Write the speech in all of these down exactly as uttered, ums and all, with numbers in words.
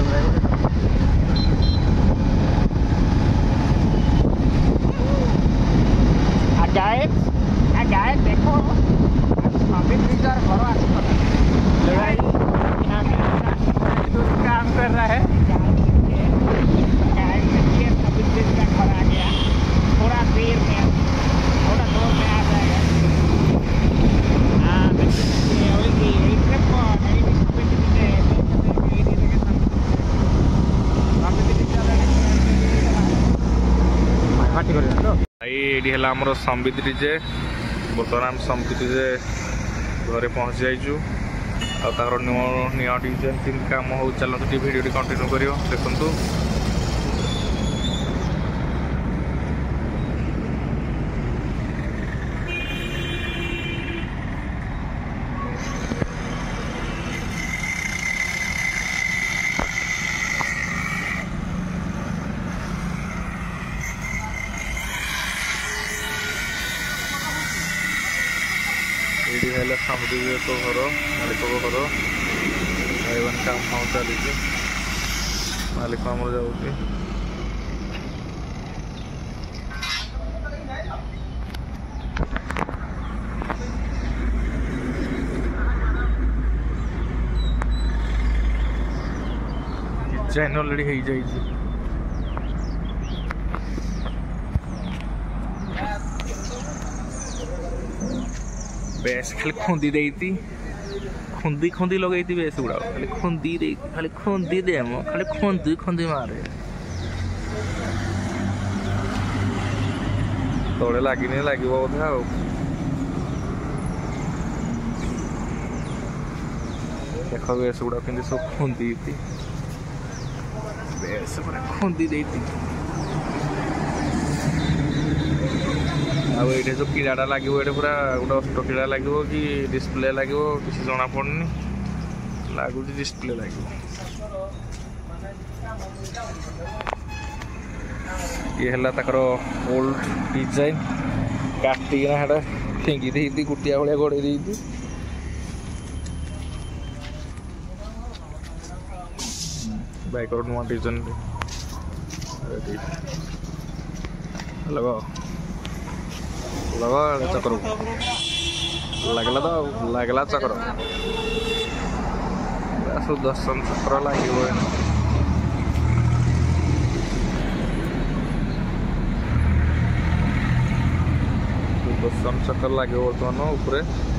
जाए जाए देखो घर काम कर रहा है घर आ गया थोड़ा देर में थोड़ा दूर में आ जाएगा। हाँ ये आमर संबित डीजे बर्तमान आम संबित डीजे घरे पहुँच जाइचु आर निया डीजे काम हो चलते भिडियो कंटिन्यू कर देखु। ये समुद्र तो घर मालिक घर भाई काम काम चली मालिक आम जाऊँगी डिजाइन अलरेडी हो जाए बेस खाली खुंदी देती खुंदी खुंदी लगे बेस गुड़ा खाली खुंदी दे खाली खुंदी दे मो खाली खुंदी खुंदी मारे तले लगे लगे बोधे आ देख बेस गुड़ा कि सब खुंदी बेस खुंदी देती अब ये जो कीड़ा लगे ये पूरा गोटे अष्ट कीड़ा लगे कि डिस्प्ले लगे किसी जना पड़नी लगुच डिस्प्ले लगे ये है ताकर ओल्ड डिजाइन काटिना फेंगी दे गुटिया भाया गोड़े दे बाइक नुआ डिजाइन लगा लगा चक्र लगला तो लगला चक्र सुदर्शन चक्र लगे सुदर्शन चक्र लगे बर्तमान उपरे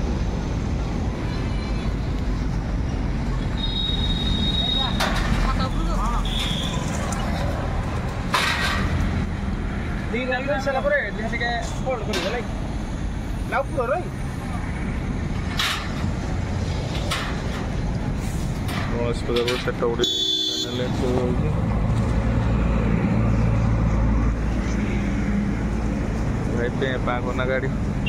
पागना गाड़ी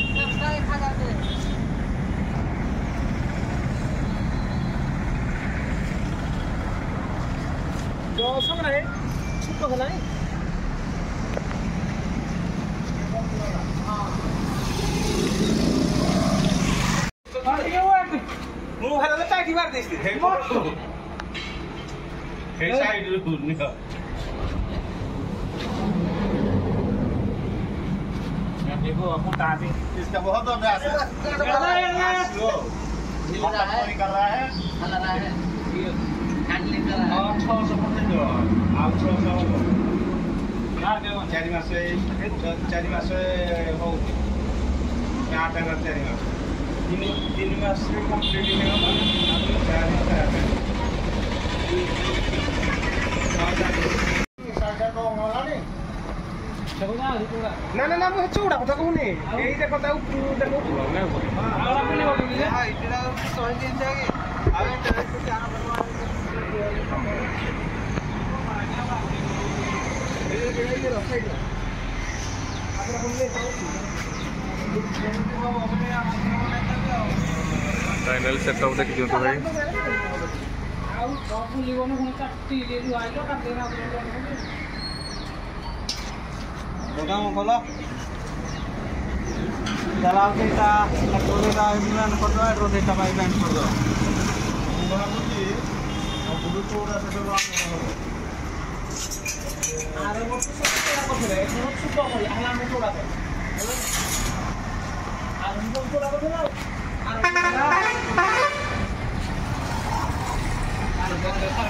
देखो इसका बहुत अभ्यास है कर रहा है चला रहा है हैंडलिंग कर रहा है और छह सौ परसेंट जो आप छह सौ यार देखो चार मास चार मास हो क्या टाइम चार मास तीन तीन मास कंप्लीट नहीं होगा चार मास ना ना ना मुझे चूड़ा कथा कहूनी यही देखो ता ऊपर देखो ना हां आपने बोली हां इतना सौ दिन जाएगी अब इंटरेस्ट से आना बनवा ये ये ये साइड अगर हमने फाइनल सेटअप देख दियो तो भाई आउ बाबू जीवन में चट्टी ले जो आइलो का देना गोदाम खोलो चलाओ के ता लटोरे का इमरान कर दो रोटे का भाई बैंड कर दो চৌড়া শেষ হলো আর মোট সত্তর করতে হবে এখন ছোট করি আর আমি চৌড়া দেব আর আমি চৌড়া করতে দাও আর আর বন্ধ করে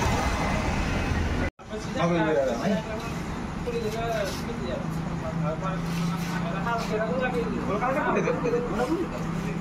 হবে না ভাই পুরি দিলে স্পিড যাবে আর মানে আমরা হাত করে লাগিয়ে দিই কলকাতা করে দেব